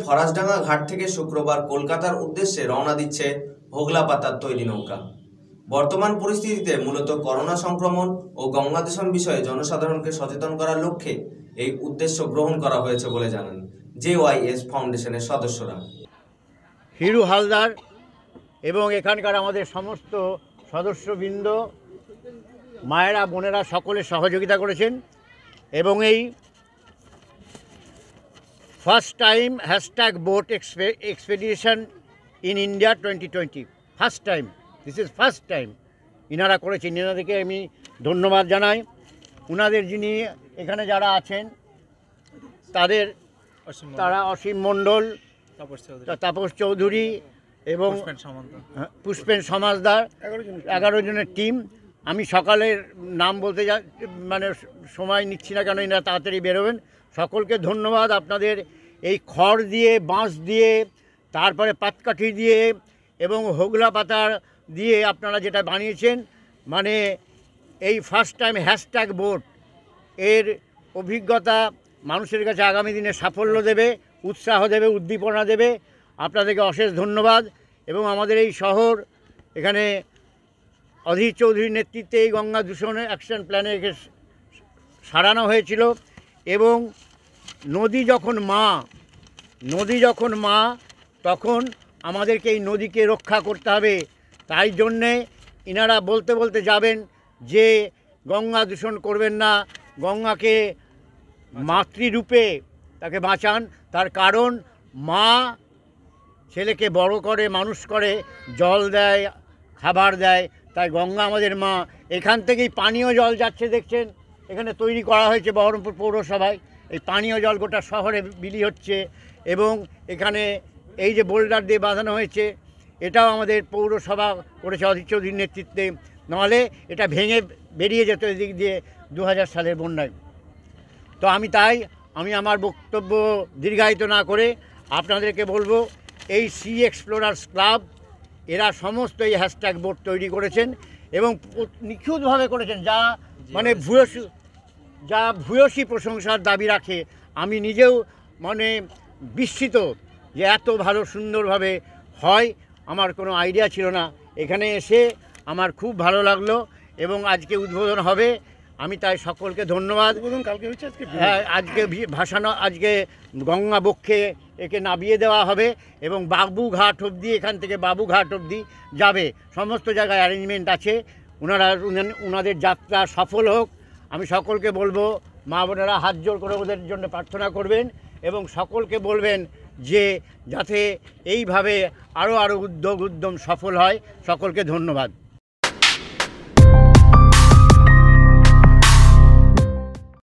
ফরাসডাঙ্গা ঘাট থেকে শুক্রবার কলকাতার উদ্দেশ্যে রওনা দিচ্ছে হোগলা পাতার তৈরি নৌকা। বর্তমান পরিস্থিতিতে মূলত করোনা সংক্রমণ ও গঙ্গা দূষণ বিষয়ে জনসাধারণকে সচেতন করার লক্ষ্যে এই উদ্দেশ্য গ্রহণ করা হয়েছে বলে জানান JYS ফাউন্ডেশনের সদস্যরা। হিরু হালদার এবং এখানকার আমাদের সমস্ত সদস্যবৃন্দ, মায়েরা, বোনেরা সকলে সহযোগিতা করেছেন এবং এই first time #boat expedition in India 2020 first time, this is first time ইনারা করেছেন। এনাদেরকে আমি ধন্যবাদ জানাই। ওনাদের যিনি এখানে যারা আছেন তারা অসীম মণ্ডল, তাপস চৌধুরী এবং পুষ্পেন সমাজদার, 11 জনের টিম। আমি সকালের নাম বলতে সময় নিচ্ছি না, কেন এনারা তাড়াতাড়ি বেরোবেন। সকলকে ধন্যবাদ। আপনাদের এই খড় দিয়ে, বাঁশ দিয়ে, তারপরে পাতকাঠি দিয়ে এবং হোগলা পাতার দিয়ে আপনারা যেটা বানিয়েছেন, এই ফার্স্ট টাইম #boat এর অভিজ্ঞতা মানুষের কাছে আগামী দিনে সাফল্য দেবে, উৎসাহ দেবে, উদ্দীপনা দেবে। আপনাদেরকে অশেষ ধন্যবাদ। এবং আমাদের এই শহর, এখানে অধীর চৌধুরীর নেতৃত্বে এই গঙ্গা দূষণ অ্যাকশন প্ল্যানে একে সারানো হয়েছিল। এবং নদী যখন মা তখন আমাদেরকে এই নদীকে রক্ষা করতে হবে। তাই জন্যে ইনারা বলতে বলতে যাবেন যে গঙ্গা দূষণ করবেন না, গঙ্গাকে মাতৃরূপে তাকে বাঁচান। তার কারণ মা ছেলেকে বড় করে, মানুষ করে, জল দেয়, খাবার দেয়। তাই গঙ্গা আমাদের মা। এখান থেকেই পানীয় জল যাচ্ছে, দেখছেন এখানে তৈরি করা হয়েছে বহরমপুর পৌরসভায়। এই পানীয় জল গোটা শহরে বিলি হচ্ছে। এবং এখানে এই যে বোল্ডার দিয়ে বাঁধানো হয়েছে, এটাও আমাদের পৌরসভা করেছে অধীর চৌধুরীর নেতৃত্বে, নাহলে এটা ভেঙে বেরিয়ে যেত এদিক দিয়ে 2000 সালের বন্যায়। তো আমি আমার বক্তব্য দীর্ঘায়িত না করে আপনাদেরকে বলবো, এই সি এক্সপ্লোরার্স ক্লাব এরা সমস্ত এই #boat তৈরি করেছেন এবং নিখুঁতভাবে করেছেন, যা ভূয়সী প্রশংসার দাবি রাখে। আমি নিজেও বিস্মিত যে এত ভালো সুন্দরভাবে হয়, আমার কোনো আইডিয়া ছিল না। এখানে এসে আমার খুব ভালো লাগলো এবং আজকে উদ্বোধন হবে। আমি তাই সকলকে ধন্যবাদ। হ্যাঁ, আজকে গঙ্গা বক্ষে একে নামিয়ে দেওয়া হবে এবং বাবুঘাট অবধি, এখান থেকে বাবুঘাট অবধি যাবে। সমস্ত জায়গায় অ্যারেঞ্জমেন্ট আছে। ওনাদের যাত্রা সফল হোক। আমি সকলকে বলবো, মা বোনেরা হাত জোড় করে ওদের জন্য প্রার্থনা করবেন এবং সকলকে বলবেন যে যাতে এইভাবে আরও উদ্যম সফল হয়। সকলকে ধন্যবাদ।